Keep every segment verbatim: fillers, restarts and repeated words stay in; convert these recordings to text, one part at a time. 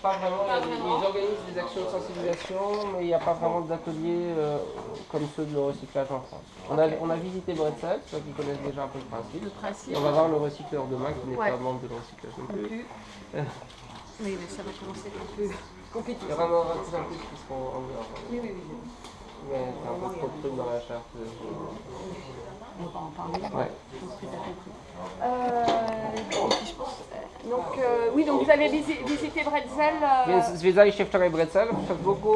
pas vraiment. Pas Ils, vraiment. ils organisent des actions de sensibilisation, mais il n'y a pas vraiment d'ateliers euh, comme ceux de le recyclage en France. On a, on a visité Bretzel, ceux qui connaissent déjà un peu le principe. Le principe. Et on va voir le recycleur demain qui n'est Ouais. pas membre de le recyclage non Non plus. plus. Oui, mais ça va commencer à être un peu compliqué. Il y a vraiment un petit peu qui seront en dehors. Oui, oui, oui. Mais c'est un peu trop de trucs dans la charte. On va en parler. Ouais. Je pense que tu as compris. Euh, et puis je pense, euh, donc, euh, oui, donc vous avez visi- visité Bretzel. Euh, Więc zwiedzaliście wczoraj Bretzel w Strasburgu.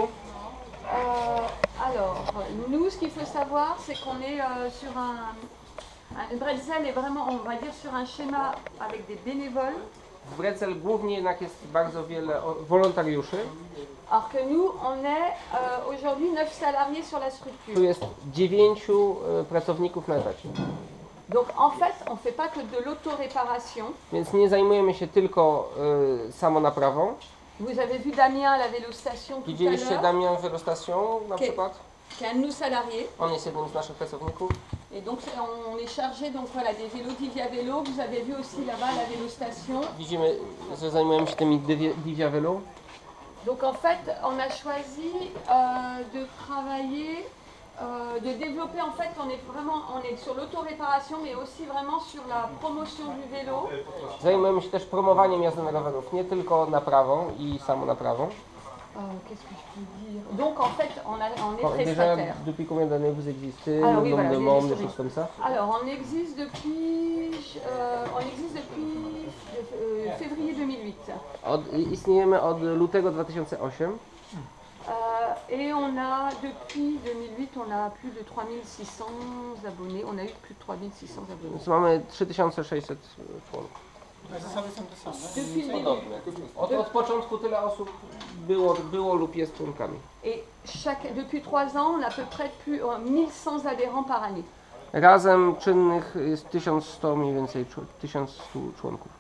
euh, alors, nous, ce qu'il faut savoir, c'est qu'on est euh, sur un, un. Bretzel est vraiment, on va dire, sur un schéma avec des bénévoles. W Bretzel głównie jednak jest bardzo wiele o- wolontariuszy. Alors que nous, on est euh, aujourd'hui neuf salariés sur la Tu structure. jest dziewięciu e, pracowników na etacie. Donc en fait, on ne fait pas que de l'autoréparation. Więc nie zajmujemy się tylko e, samonaprawą. Vous avez vu Damien à la vélostation tout à Widzieliście l'heure, Damien Velostation na Qui- przykład? qui est un de nos salariés. On jest jednym z naszych pracowników. Et donc on est chargé donc voilà des vélos Divia Vélo. Vous avez vu aussi là-bas la vélostation. Widzimy, że zajmujemy się tymi Divia- Divia Velo. Donc en fait, on a choisi euh, de travailler, euh, de développer en fait, on est vraiment, on est sur l'autoréparation, mais aussi vraiment sur la promotion du vélo. Zajmujemy się też promowaniem jazdy na rowerów, nie tylko naprawą i samonaprawą. Euh, Qu'est-ce que je peux dire? Donc en fait, on, a, on est Bon, déjà, prestataire. depuis combien d'années vous existez, Ah le oui, nombre voilà, de les membres, des historiques. choses comme ça? Alors on existe depuis, euh, on existe depuis euh, février deux mille huit. Od, istniejemy od lutego dwa tysiące ósmego. Euh, et on a, depuis deux mille huit, on a plus de trois mille six cents abonnés. On a eu plus de trois mille six cents abonnés. Więc mamy trzy tysiące sześćset członków. Zasady są te same. Depuis le début. Podobnie. Od, od początku tyle osób było, było lub jest członkami. Et chaque, depuis trois ans, on a à peu près plus euh, mille cent adhérents par année. Razem czynnych jest tysiąc sto mniej więcej, czł- tysiąc sto członków.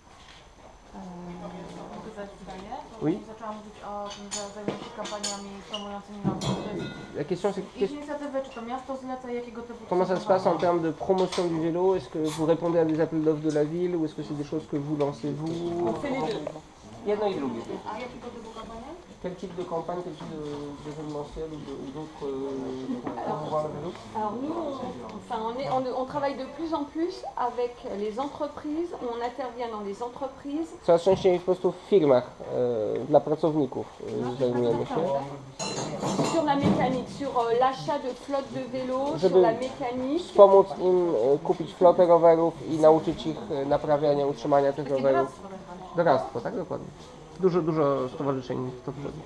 Mogę zadać pytanie? Bo Oui. zaczęłam mówić o tym, że zajmują się kampaniami promującymi nazwę. La question c'est Ich qu'est-ce- inicjatywę, czy to miasto zleca, jakiego typu to comment ça są se passe en działania? termes de promotion du vélo? Est-ce que vous répondez à des appels d'offres de la ville ou est-ce que c'est des choses que vous lancez vous? On fait les deux. Jedno i drugie. A jakiego typu kampanie? Quel type de campagne, quel type de- d'événementiel ou de- ou d'autres euh, pour promouvoir le vélo? Alors nous, on, enfin, on, est, on, on travaille de plus en plus avec les entreprises. On intervient dans les entreprises. Coraz częściej po prostu w firmach e, dla pracowników e, zajmujemy się. Sur la mécanique, sur euh, l'achat de flottes de vélos, Żeby sur la mécanique. Pomóc im e, kupić flotę rowerów i nauczyć ich e, naprawiania, utrzymania tych Takie rowerów. doradztwo tak zwane. Doradztwo, tak? Dokładnie. Dużo, dużo stowarzyszeń w to wchodzi.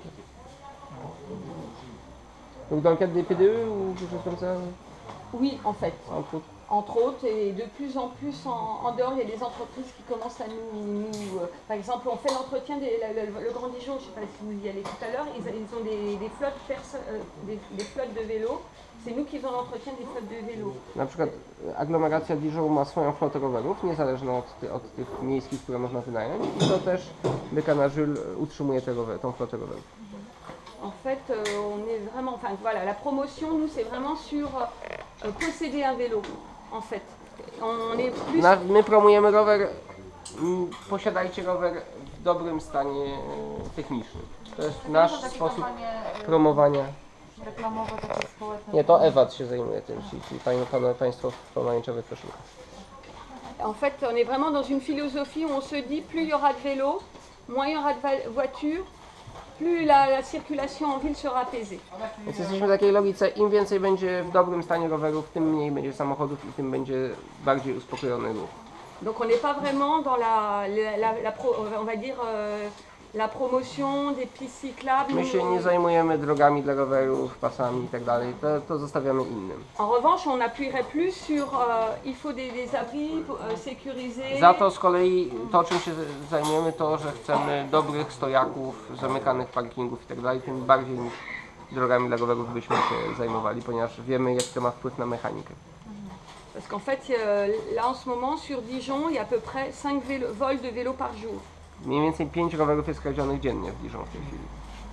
Donc dans le cadre des P D E ou quelque chose comme ça, Oui, en fait. entre autres. Entre autres, et de plus en plus en, en dehors, il y a des entreprises qui commencent à nous... nous, euh, par exemple, on fait l'entretien, des le, le- le Grand Dijon, je ne sais pas si vous y allez tout à l'heure, ils, ils ont des, des, flottes perso- euh, des, des flottes de vélos. C'est nous qui faisons l'entretien des flottes de vélos. Na przykład aglomeracja Dijon ma swoją flotę rowerów, niezależną od, ty, od tych miejskich, które można wynająć. I to też Bekana Jules utrzymuje te rower, tą flotę rowerów. En fait, euh, on est vraiment... Enfin, voilà, la promotion, nous, c'est vraiment sur euh, posséder un vélo, en fait. On est plus... Na, my promujemy rower, m, posiadajcie rower w dobrym stanie e, technicznym. To jest Takie nasz są takie sposób kampanie, y, promowania. reklamowe, takie społeczne. Nie, to Ewat się zajmuje tym, czyli, czyli pani, pan, państwo w pomarańczowych koszulkach. En fait, on est vraiment dans une philosophie où on se dit plus il y aura de vélos, moins il y aura de va- voitures, plus la, la circulation en ville sera apaisée. Więc jesteśmy w takiej logice, im więcej będzie w dobrym stanie rowerów, tym mniej będzie samochodów i tym będzie bardziej uspokojony ruch. Donc on n'est pas vraiment dans la, la, la, la pro- on va dire euh, la promotion des pistes cyclables. My się nie zajmujemy drogami dla rowerów, pasami i tak dalej, to, to zostawiamy innym. En revanche, on appuierait plus sur euh, il faut des, des abris euh, sécurisés. Za to z kolei to, czym się zajmujemy, to, że chcemy dobrych stojaków, zamykanych parkingów i tak dalej, tym bardziej niż drogami dla rowerów byśmy się zajmowali, ponieważ wiemy, jak to ma wpływ na mechanikę. Parce qu'en fait, euh, là en ce moment sur Dijon, il y a à peu près cinq vélo- vols de vélos par jour. Mniej więcej pięć rowerów jest kradzionych dziennie w Dijon w tej chwili.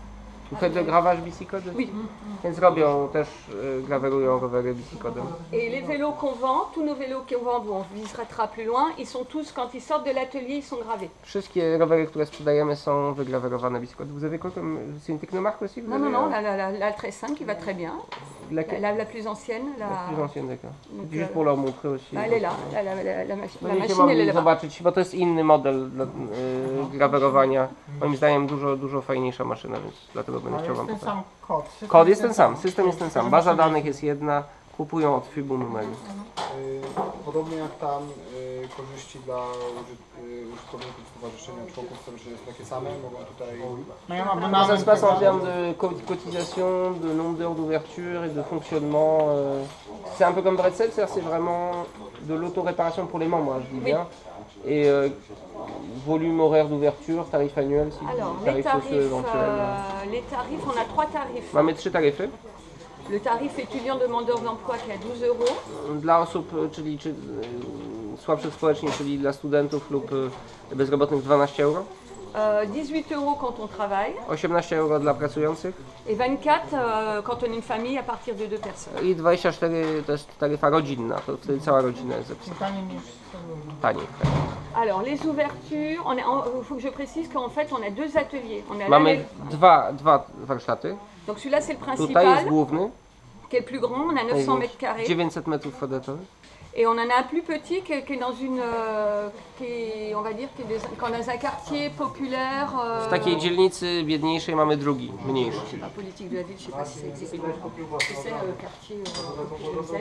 Vous faites de gravage bicicode? Oui. Więc robią też, y, grawerują rowery bicicodem. Et les vélos qu'on vend, tous nos vélos qu'on vend, bon, on visitera plus loin, ils sont tous, quand ils sortent de l'atelier, ils sont gravés. Wszystkie rowery, które sprzedajemy, są wygrawerowane bicicode. Vous avez quoi comme... C'est une technomarque aussi? Vous Non, non, avez, non, euh, la, la, la, la très simple qui va très bien. La, laquelle? la, la plus ancienne, la, La plus ancienne, d'accord. Donc, Juste euh, pour leur montrer aussi. bah, elle est là, la, la, la, la, machi- la Będziecie machine elle est mogli là-bas. zobaczyć, bo to jest inny model dla, y, grawerowania. Moim zdaniem dużo, dużo fajniejsza maszyna, więc dlatego będę Ale chciał jest wam ten pokazać. sam kod. System Kod jest ten sam, system jest ten sam. Baza Każda danych jest jedna, kupują od Fibu numery. Y, Podobnie jak tam y, korzyści dla użyt- y, użytkowników stowarzyszenia, członków stowarzyszenia są takie same, mogą tutaj... Mają Comment ça abonament. se passe en termes de co- cotisation, de nombre d'heures d'ouverture et de fonctionnement euh, C'est un peu comme Bretzel, c'est-à-dire c'est vraiment de l'auto-réparation pour les membres, hein, je dis bien. Et euh, volume horaire d'ouverture, tarif annuel, si, Alors, les tarifs sociaux tarifs, éventuels. euh, les tarifs, on a trois tarifs. Mamy trzy taryfy. Le tarif étudiant demandeur d'emploi qui est à douze euros. Dla osób, czyli czy, y, słabszych społecznie, czyli dla studentów lub y, bezrobotnych dwanaście euro. Euh, dix-huit euros quand on travaille osiemnaście euro dla pracujących. et vingt-quatre euh, quand on est une famille à partir de deux personnes. I dwadzieścia cztery to jest taryfa rodzinna, to wtedy cała rodzina jest zapisana. Taniej niż Taniej. Alors les ouvertures, il faut que je précise qu'en fait on a deux ateliers. On a Mamy là, dwa, dwa warsztaty. donc celui-là c'est le Tutaj jest principal główny, qui est le plus grand, on a neuf cents mètres carrés. dziewięćset metrów kwadratowych. Et on en a un plus petit qui est, qui est dans une, euh, qui est, on va dire, qui est des- qu'on a dans un quartier populaire. euh, W takiej dzielnicy biedniejszej mamy drugi, mniejszy. je sais pas, politique de la ville, je sais pas si ça existe. Tu sais, euh, quartier euh, Z,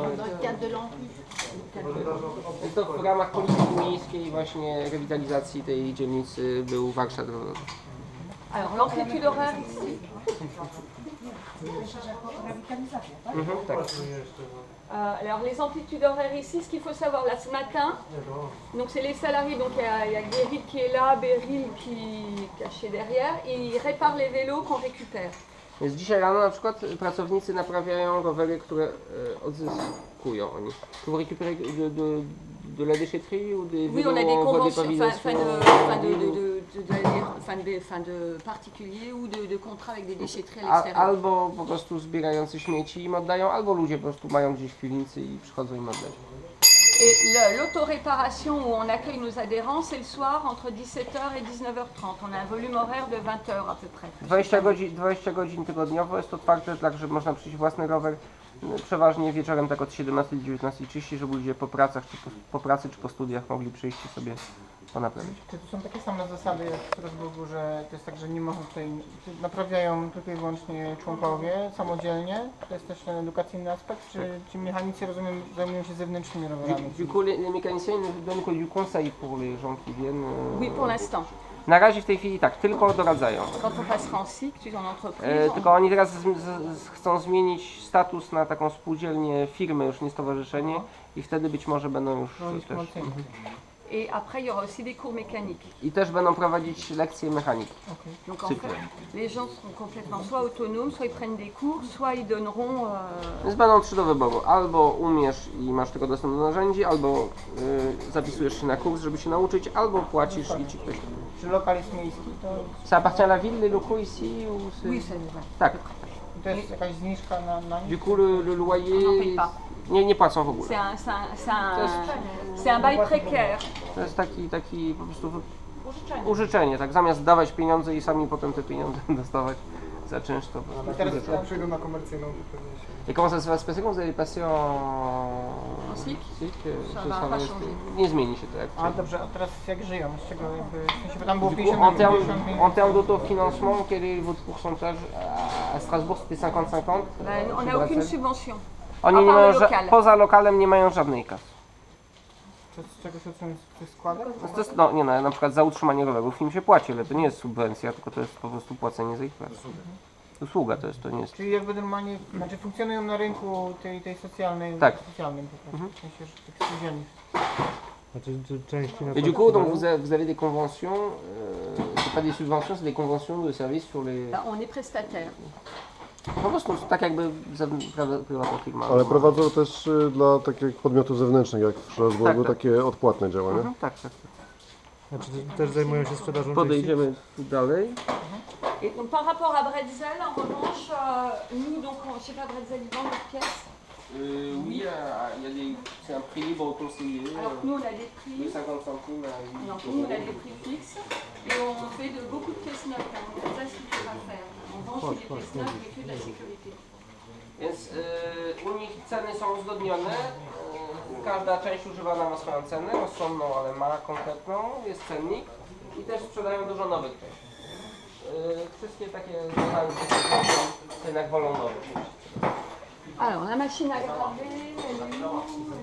Jest to w ramach polityki miejskiej właśnie rewitalizacji tej dzielnicy był warsztat rowerowy. Alors l'amplitude horaire ici. Mhm, tak. Euh, alors les amplitudes horaires ici, ce qu'il faut savoir là ce matin, donc c'est les salariés, donc il y a, il y a Guérit qui est là, Beryl qui est caché derrière, et ils réparent les vélos qu'on récupère. Więc dzisiaj rano na przykład pracownicy naprawiają rowery, które e, odzyskują oni. Vous récupérez de, de, de la déchetterie ou des Oui, vélos on a des en voie conventions, enfin, d'épavisation? enfin de, enfin de, de, de, de, de- enfin de, enfin de particuliers ou de, de contrats avec des déchetteries à A, l'extérieur. albo po prostu zbierający śmieci im oddają, albo ludzie po prostu mają gdzieś w piwnicy i przychodzą im oddać. Et le- l'autoréparation où on accueille nos adhérents, c'est le soir entre dix-sept heures et dix-neuf heures trente. On a un volume horaire de vingt heures à peu près. dwadzieścia godzin, dwadzieścia godzin tygodniowo jest otwarte, tak że można przyjść własny rower. No, przeważnie wieczorem tak od siedemnastej do dziewiętnastej trzydzieści, żeby ludzie po pracach, czy po, po pracy, czy po studiach mogli przyjść i sobie ponaprawić. Czy to są takie same zasady jak w Strasburgu, że to jest tak, że nie można tutaj, naprawiają tylko i wyłącznie członkowie samodzielnie? To jest też ten edukacyjny aspekt, czy ci mechanicy, rozumiem, zajmują się zewnętrznymi Du, rowerami? du coup, les, les mécaniciens ils ne donnent que du conseil pour les gens qui viennent. euh. Oui, pour l'instant. Na razie w tej chwili tak, tylko doradzają. Quand on passera en cycle, tu es en E, entreprise, on- tylko oni teraz z, z, z, chcą zmienić status na taką spółdzielnię firmy, już nie stowarzyszenie i wtedy być może będą już No, też. komercyjnie. et après il y aura aussi des cours mécaniques. I też będą prowadzić lekcje mechaniki. Okej. Donc en Cycle. fait, les gens seront complètement soit autonomes, soit ils prennent des cours, soit ils donneront. euh, Więc będą trzy do wyboru. Albo umiesz i masz tylko dostęp do narzędzi, albo y, zapisujesz się na kurs, żeby się nauczyć, albo płacisz i ci ktoś. Czy lokal jest miejski, to, Ça appartient à la ville, les locaux ici ou c'est... Oui, ça va. Tak. to jest jakaś zniżka na, na nich? Du coup, le, le loyer... On n'en paye pas. Nie, nie płacą w ogóle. C'est un, c'est un, c'est un, c'est un bail précaire. To jest taki, taki po prostu wy- Użyczenie. użyczenie, tak? Zamiast dawać pieniądze i sami potem te pieniądze dostawać za czynsz, to po prostu teraz użyczą. jak przyjdą na komercyjną, to pewnie się... Et comment ça se va se passer quand vous allez passer en... En cycle cycle, Ça czy va ça pas va- changer. Nie zmieni się to jak A dobrze, a teraz jak żyją? Z czego jakby, w sensie, bo tam było Du coup, pięćdziesiąt en termes pięćdziesiąt en termes d'autofinancement, quel est votre pourcentage? À Strasbourg, c'était cinquante cinquante. Ben, on n'a aucune subvention. Oni a nie part mają le ża- local. poza lokalem nie mają żadnej kasy. To z czego się otrzymuje? Z składek? No, to jest, no nie no, na przykład za utrzymanie rowerów im się płaci, ale to nie jest subwencja, tylko to jest po prostu płacenie za ich pracę. Usługa to jest, to nie jest. Czyli jakby normalnie, znaczy funkcjonują na rynku tej, tej socjalnej, Tak. socjalnym po prostu, w sensie, że tych spółdzielni. Znaczy, czy części na Et du coup, donc vous avez, vous avez des conventions, euh, c'est pas des subventions, c'est des conventions de service sur les... Ben, on est prestataire. Po prostu tak jakby za- pra- prywatna firma. Ale prowadzą też y, dla takich podmiotów zewnętrznych, jak w Strasburgu, Tak, tak. takie odpłatne działania. Mhm, tak, tak. Znaczy, też zajmują się sprzedażą części? Podejdziemy tu dalej. Et donc par rapport à Bretzel, en revanche, euh, nous, donc, on- chez pas Bretzel, ils vendent leurs pièces. Euh, oui, euh, il y a des, c'est un prix libre conseillé. Alors que nous, on a des De prix. cinquante centimes à huit Alors que nous, on a des prix fixes. Et on fait de beaucoup de pièces neuves. Hein. Donc ça, c'est ce qu'il faut faire. On vend aussi des pièces neuves, mais que de la sécurité. Więc y, u nich ceny są uzgodnione. Y, każda część używana ma swoją cenę, rozsądną, ale ma konkretną. Jest cennik i też sprzedają dużo nowych części. Y, wszystkie takie związane z technologią jednak wolą nowych. Alors, la machine à graver, elle est où?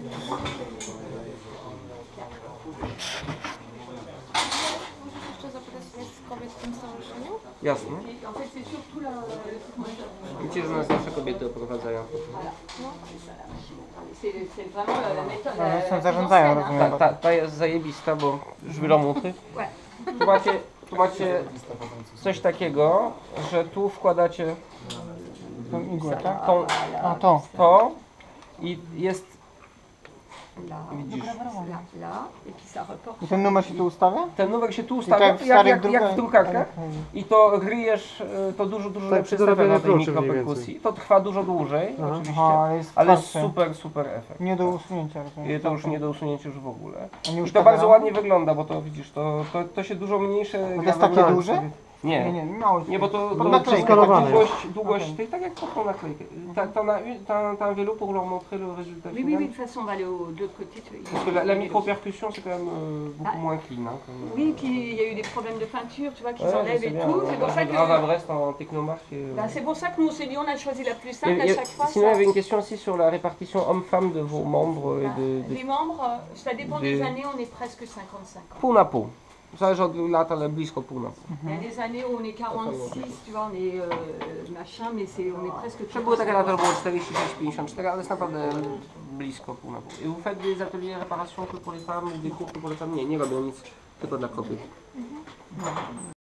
Jeszcze zapytać, jest kobiet w tym stowarzyszeniu? Jasne. Et en fait, c'est surtout la, le Widzicie, że nas zawsze kobiety oprowadzają. Voilà. C'est ça la machine à graver. C'est c'est vraiment la, la méthode. Ale la- są la zarządzają, plus ancienne, hein. rozumiem. Ta, ta, ta jest zajebista, bo żwiromuty. Ouais. Tu macie, tu macie coś takiego, że tu wkładacie Tą igłę, tak? tą, A to. to i jest, Là, widzisz, là, là, et puis ça reporte. I ten numer się tu ustawia? ten numer się tu I ustawia, tak jak, w jak, starych jak, jak w drukarkach drukach? i to ryjesz, y, to dużo, dużo Tak, lepszy do jest efekt robienia na tej kluczy mniej mikroperkusji. To trwa dużo dłużej, Aha. oczywiście, Aha, ale jest ale twardszy. super, super efekt. Nie do usunięcia, rozumiem. I to już nie do usunięcia już w ogóle. A nie I to uszkadza bardzo nam? ładnie wygląda, bo to widzisz, to, to, to się dużo mniejsze... To jest grawędzie- takie duże? Nie, Nie, nie, mało. nie, bo to, to Bo to naklejka skanowane długość, jest. długość Okej. tych, tak jak taką naklejkę. Ta- T'en as une- t'en- t'en as un vélo pour leur montrer le résultat Oui, oui, final? oui, de toute façon, on va aller au- de l'autre côté. tu vois, Parce que la, la micro-percussion, c'est quand même euh, beaucoup Ah. moins clean. Hein, comme, euh, Oui, puis il y a eu des problèmes de peinture, tu vois, qui ouais, je s'enlèvent sais et bien. tout. C'est pour ça Le grave à que. Brest en technomarque. et, euh, Bah, c'est pour ça que nous on s'est dit on a choisi la plus et- simple à et- chaque fois. sinon, il y ça- avait une question aussi sur la répartition homme-femme de vos membres et Bah, de, de Les membres, euh, ça dépend des- des années, on est presque cinquante-cinq ans. pół na pół. Zależy od lat, ale blisko pół na pół. Il y a des années où on est quarante-six, tu vois, on est euh, machin, mais c'est, on est presque Że były takie lata, że było czterdzieści sześć pięćdziesiąt cztery, ale jest naprawdę blisko pół na pół. I vous faites des ateliers réparation que pour les femmes, ou des cours que pour les femmes? Nie, nie robią nic tylko dla kobiet.